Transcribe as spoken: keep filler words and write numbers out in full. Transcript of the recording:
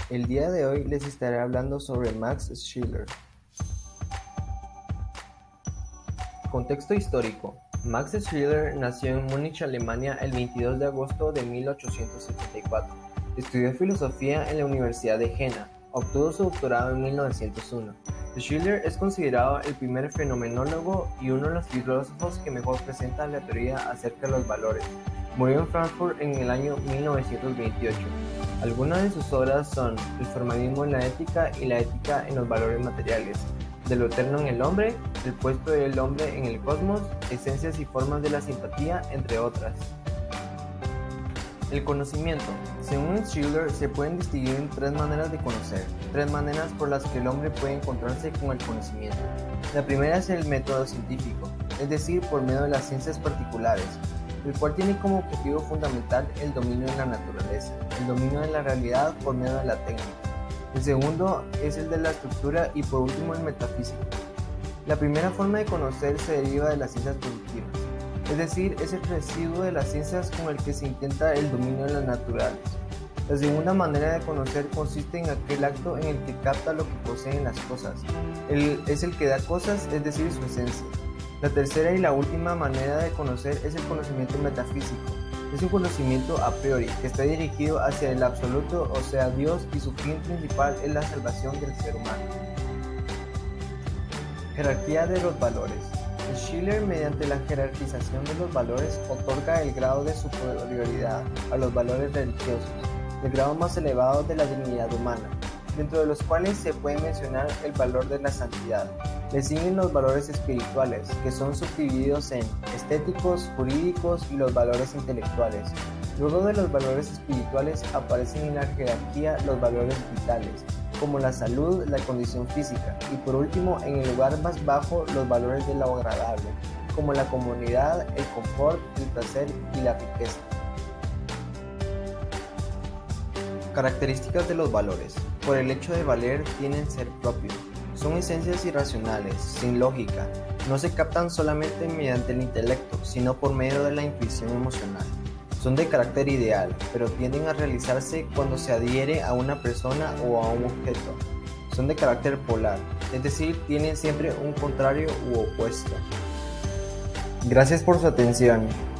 El día de hoy les estaré hablando sobre Max Scheler. Contexto histórico. Max Scheler nació en Múnich, Alemania, el veintidós de agosto de mil ochocientos setenta y cuatro. Estudió filosofía en la Universidad de Jena. Obtuvo su doctorado en mil novecientos uno. Scheler es considerado el primer fenomenólogo y uno de los filósofos que mejor presenta la teoría acerca de los valores. Murió en Frankfurt en el año mil novecientos veintiocho. Algunas de sus obras son El formalismo en la ética y La ética en los valores materiales, De lo eterno en el hombre, El puesto del hombre en el cosmos, Esencias y formas de la simpatía, entre otras. El conocimiento. Según Scheler, se pueden distinguir en tres maneras de conocer, tres maneras por las que el hombre puede encontrarse con el conocimiento. La primera es el método científico, es decir, por medio de las ciencias particulares, el cual tiene como objetivo fundamental el dominio de la naturaleza, el dominio de la realidad por medio de la técnica. El segundo es el de la estructura y por último el metafísico. La primera forma de conocer se deriva de las ciencias positivas, es decir, es el residuo de las ciencias con el que se intenta el dominio de las naturales. La segunda manera de conocer consiste en aquel acto en el que capta lo que poseen las cosas, el, es el que da cosas, es decir, su esencia. La tercera y la última manera de conocer es el conocimiento metafísico. Es un conocimiento a priori que está dirigido hacia el absoluto, o sea, Dios, y su fin principal es la salvación del ser humano. Jerarquía de los valores. Scheler, mediante la jerarquización de los valores, otorga el grado de superioridad a los valores religiosos, el grado más elevado de la dignidad humana, dentro de los cuales se puede mencionar el valor de la santidad. Le siguen los valores espirituales, que son subdivididos en estéticos, jurídicos y los valores intelectuales. Luego de los valores espirituales aparecen en la jerarquía los valores vitales, como la salud, la condición física, y por último, en el lugar más bajo, los valores de lo agradable, como la comunidad, el confort, el placer y la riqueza. Características de los valores. Por el hecho de valer, tienen ser propio. Son esencias irracionales, sin lógica. No se captan solamente mediante el intelecto, sino por medio de la intuición emocional. Son de carácter ideal, pero tienden a realizarse cuando se adhiere a una persona o a un objeto. Son de carácter polar, es decir, tienen siempre un contrario u opuesto. Gracias por su atención.